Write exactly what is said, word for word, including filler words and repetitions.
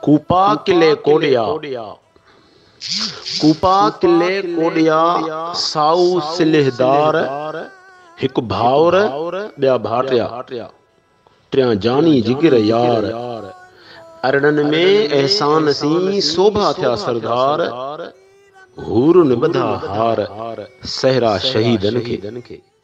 कूपा किले कोडिया कूपा किले कोडिया साऊ सिलहदार हिकु भाउर ॿिया भाटिया टियां जानी जिगर यार अरड़न में एहसान सी शोभा थिया सरदार हूर निबधा हार सहरा शहीदन खे।